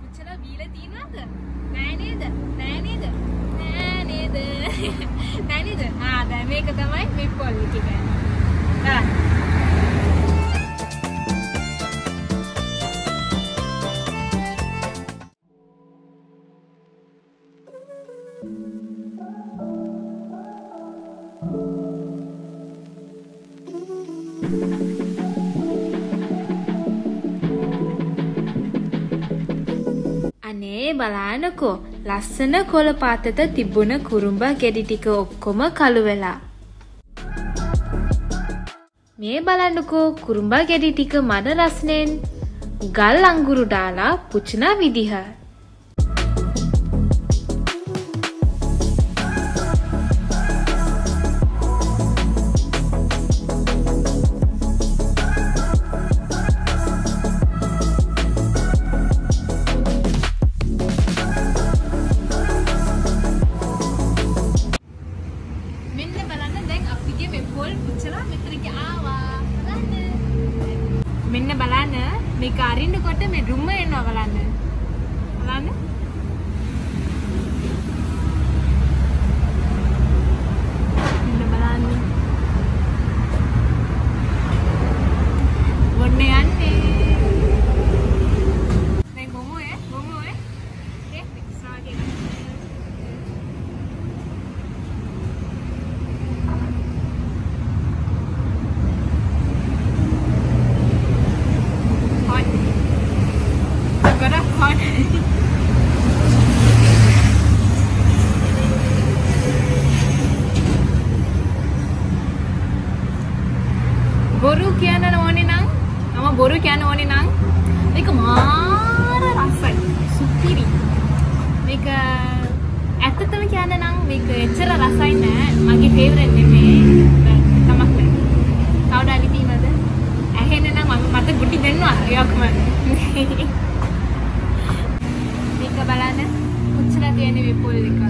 පුච්චලා බීලා තියනවද? නෑ නේද? නෑ නේද? නෑ නේද? නෑ නේද? දැන් මේක තමයි මේ පොල් එක කියන්නේ. අනේ බලන්නකෝ ලස්සන කොළ පාතට තිබුණ කුරුම්බා ගෙඩි ටික ඔක්කොම කළු වෙලා. මේ බලන්නකෝ කුරුම්බා ගෙඩි ටික මඩ රස්නෙන් ගල් අඟුරු දාලා පුච්චන විදිහ. මෙන්න බලන්න මේක අරින්නකොට මේ රුම එනවා බලන්න. බලන්න. මෙන්න බලන්න. වොන්න යන්නේ. දැන් ගොමුවේ. සාගේ. බොරු කියන්න ඕනේ නම් බොරු කියන්න ඕනේ නම් මේක මාර රසයි සුපිරි මේක ඇත්තටම කියන්න නම් මේක එච්චර රසයි නෑ මගේ ෆේවරට් නෙමෙයි තමක් නෑ කවුද හරි තියෙනවද ඇහෙන්නේ නම් මට ගුටි දෙන්නවා යක්ම මේක බලන්න කොච්චර තියෙන්නේ මේ පොල් එක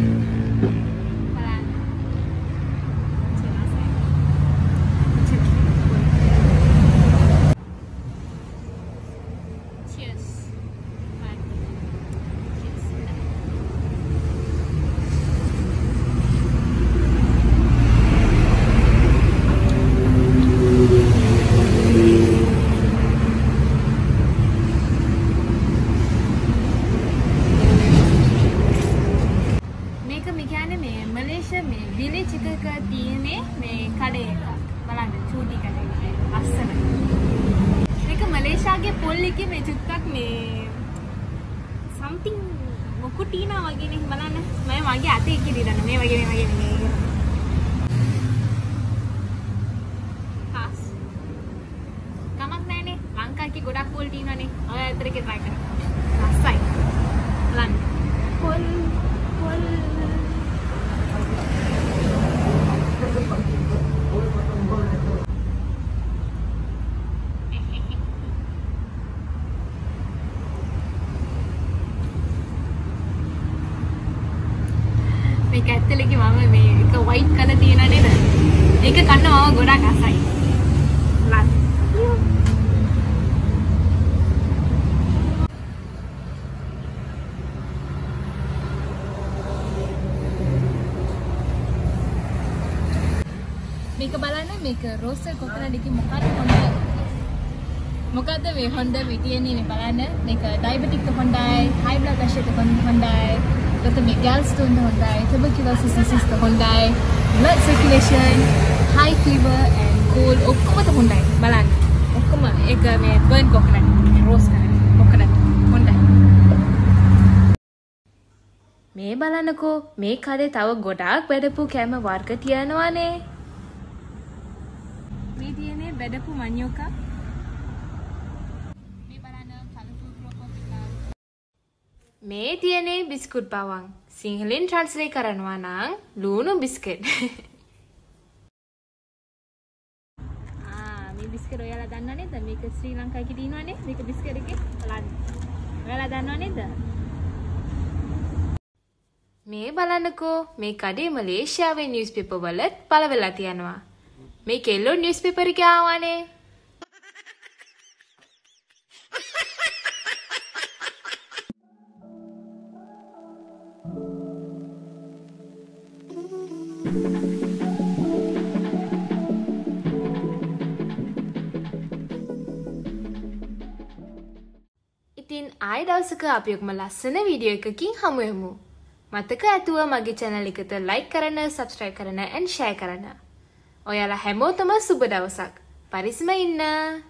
මලේසියා මේ විලේජ් එකක තියෙන මේ කඩේ එක බලන්න චූටි කඩේ අස්සන මේක මලේසියාගේ පොල් එකේ මේ චුට්ටක් මේ something මොකුටිනා වගේ නේ බලන්න මම මගේ අතේ කිරිදන්න මේ වගේ පාස් කමක් නැනේ ලංකාවේ ගොඩක් පොල් තියෙනවානේ ඔය අතරේ try කරන්න රසයි බලන්න පොල් මේක ඇත්තලේ මම මේ එක white කලර් තියෙනා නේද? ඒක කන්න මම ගොඩක් අසයි. ලත්. මේක බලන්න මේක roasted coconut එකේ මොකද්ද මේ හොඳ විදියනේ මේ බලන්න මේක diabetic හොඳයි high blood pressure එක හොඳයි ඊට මේ girls තුන් හොඳයි tuberculosis disease එක හොඳයි blood circulation high fever and cold ඔක්කොම හොඳයි බලන්න ඔක්කොම ඒක මේ burnt coconut මේ roast කරන coconut හොඳයි මේ බලන්නකෝ මේ කඩේ තව ගොඩාක් බෙදපු කැම වර්ග තියනවානේ මේ තියෙන්නේ බෙදපු මඤ්ඤොකා මේ තියෙන්නේ බිස්කුට් බවං සිංහලෙන් ට්‍රාන්ස්ලේට් කරනවා නම් ලුණු බිස්කට් මේ බිස්කට් ඔයාලා දන්නව නේද මේක ශ්‍රී ලංකාවේ තියෙනවනේ මේක බිස්කට් එකේ බලන්න ඔයාලා දන්නව නේද මේ බලන්නකෝ මේ කඩේ මලේසියාවේ නිවුස් පේපර් වල පළවෙලා තියනවා මේ කෙල්ලෝ නිවුස් පේපර් එකේ ආවනේ ඉතින් ආයෙ දවසක අපි ඔක්ම ලස්සන වීඩියෝ එකකින් හමු වෙමු. මතක ඇතුව මගේ channel එකට like කරන්න, subscribe කරන්න and share කරන්න. ඔයාලා හැමෝටම සුබ දවසක්. පරිස්සම ඉන්න.